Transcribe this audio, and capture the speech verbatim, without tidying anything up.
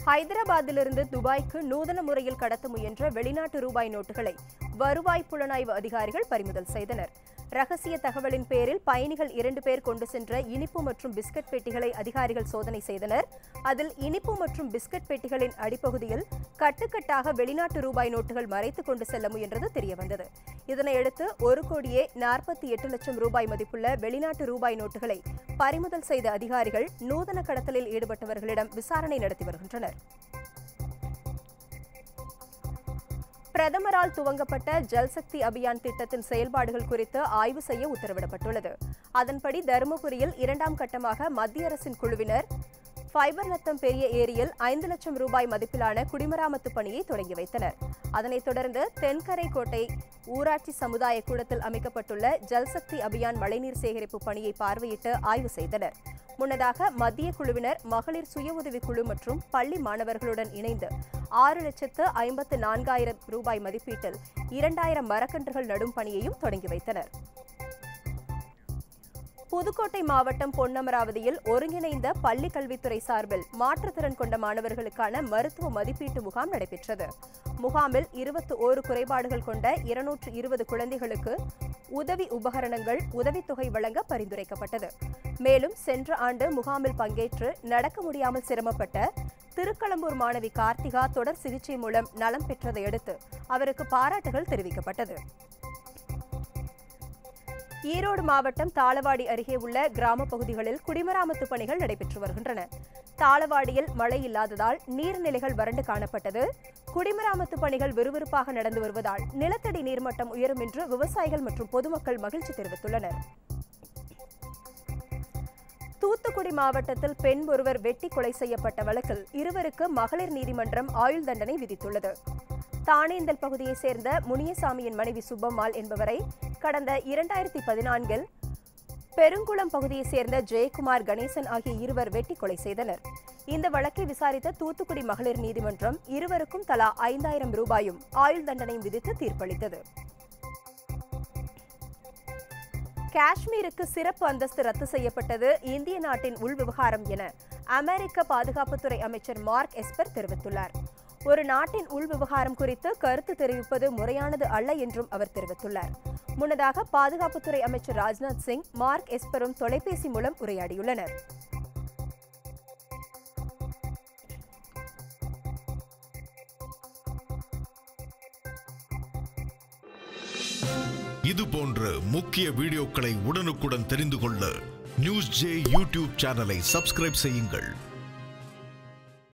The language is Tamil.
ஹைதராபாத்திலிருந்து துபாய்க்கு நூதன முறையில் கடத்த முயன்ற வெளிநாட்டு ரூபாய் நோட்டுகளை வருவாய் புலனாய்வு அதிகாரிகள் பறிமுதல் செய்தனர். ரகசிய தகவலின் பேரில் பயணிகள் இரண்டு பேர் கொண்டு சென்ற இனிப்பு மற்றும் பிஸ்கட் பெட்டிகளை அதிகாரிகள் சோதனை செய்தனர். அதில் இனிப்பு மற்றும் பிஸ்கட் பெட்டிகளின் அடிப்பகுதியில் கட்டுக்கட்டாக வெளிநாட்டு ரூபாய் நோட்டுகள் மறைத்துக் கொண்டு செல்ல முயன்றது தெரியவந்தது. இதனையடுத்து ஒரு கோடியே நாற்பத்தி எட்டு லட்சம் ரூபாய் மதிப்புள்ள வெளிநாட்டு ரூபாய் நோட்டுகளை பறிமுதல் செய்த அதிகாரிகள் நூதன கடத்தலில் ஈடுபட்டவர்களிடம் விசாரணை நடத்தி வருகின்றனர். பிரதமரால் துவங்கப்பட்ட ஜல்சக்தி அபியான் திட்டத்தின் செயல்பாடுகள் குறித்து ஆய்வு செய்ய உத்தரவிடப்பட்டுள்ளது. அதன்படி தருமபுரியில் இரண்டாம் கட்டமாக மத்திய அரசின் குழுவினர் ஃபைபர் நத்தம் பெரிய ஏரியில் ஐந்து லட்சம் ரூபாய் மதிப்பிலான குடிமராமத்து பணியை தொடங்கி வைத்தனர். அதனைத் தொடர்ந்து தென்கரை கோட்டை ஊராட்சி சமுதாய கூடத்தில் அமைக்கப்பட்டுள்ள ஜல்சக்தி அபியான் மழைநீர் சேகரிப்பு பணியை பார்வையிட்டு ஆய்வு செய்தனர். முன்னதாக மத்திய குழுவினர் மகளிர் சுய உதவி குழு மற்றும் பள்ளி மாணவர்களுடன் இணைந்து ஆறு லட்சத்து ஐம்பத்து நான்காயிரம் ரூபாய் மதிப்பீட்டில் இரண்டாயிரம் மரக்கன்றுகள் நடும் பணியையும் தொடங்கி வைத்தனர். புதுக்கோட்டை மாவட்டம் பொன்னமராவதியில் ஒருங்கிணைந்த பள்ளி கல்வித்துறை சார்பில் மாற்றுத்திறன் கொண்ட மாணவர்களுக்கான மருத்துவ மதிப்பீட்டு முகாம் நடைபெற்றது. முகாமில் இருபத்தி ஓரு குறைபாடுகள் கொண்ட இருநூற்று இருபது குழந்தைகளுக்கு உதவி உபகரணங்கள் உதவித்தொகை வழங்க பரிந்துரைக்கப்பட்டது. மேலும் சென்ற ஆண்டு முகாமில் பங்கேற்று நடக்க முடியாமல் சிரமப்பட்ட திருக்களம்பூர் மாணவி கார்த்திகா தொடர் சிகிச்சை மூலம் நலம் பெற்றதையடுத்து அவருக்கு பாராட்டுகள் தெரிவிக்கப்பட்டது. ஈரோடு மாவட்டம் தாளவாடி அருகே உள்ள கிராம பகுதிகளில் குடிமராமத்து பணிகள் நடைபெற்று வருகின்றன. தாளவாடியில் மழை இல்லாததால் நீர்நிலைகள் வறண்டு காணப்பட்டது. குடிமராமத்து பணிகள் விறுவிறுப்பாக நடந்து வருவதால் நிலத்தடி நீர்மட்டம் உயரும் என்று விவசாயிகள் மற்றும் பொதுமக்கள் மகிழ்ச்சி தெரிவித்துள்ளனர். தூத்துக்குடி மாவட்டத்தில் பெண் ஒருவர் வெட்டி கொலை செய்யப்பட்ட வழக்கில் இருவருக்கு மகளிர் நீதிமன்றம் ஆயுள் தண்டனை விதித்துள்ளது. தானேந்தல் பகுதியைச் சேர்ந்த முனியசாமியின் மனைவி சுப்பம்மாள் என்பவரை கடந்த இரண்டாயிரத்தி பதினான்கில் பெருங்குளம் பகுதியைச் சேர்ந்த ஜெயக்குமார் கணேசன் ஆகிய இருவர் வெட்டி கொலை செய்தனர். இந்த வழக்கை விசாரித்த தூத்துக்குடி மகளிர் நீதிமன்றம் இருவருக்கும் தலா ஐந்தாயிரம் ரூபாயும் ஆயுள் தண்டனையும் விதித்து தீர்ப்பளித்தது. காஷ்மீருக்கு சிறப்பு அந்தஸ்து ரத்து செய்யப்பட்டது இந்திய நாட்டின் உள்விவகாரம் என அமெரிக்க பாதுகாப்புத்துறை அமைச்சர் மார்க் எஸ்பர் தெரிவித்துள்ளார். ஒரு நாட்டின் உள்விவகாரம் குறித்து கருத்து தெரிவிப்பது முறையானது அல்ல என்றும் அவர் தெரிவித்துள்ளார். முன்னதாக பாதுகாப்புத்துறை அமைச்சர் ராஜ்நாத் சிங் மார்க் எஸ்பரும் தொலைபேசி மூலம் உரையாடியுள்ளனர். இது போன்ற முக்கிய வீடியோக்களை உடனுக்குடன் தெரிந்து கொள்ள நியூஸ் ஜே யூடியூப் சேனலை சப்ஸ்கிரைப் செய்யுங்கள்.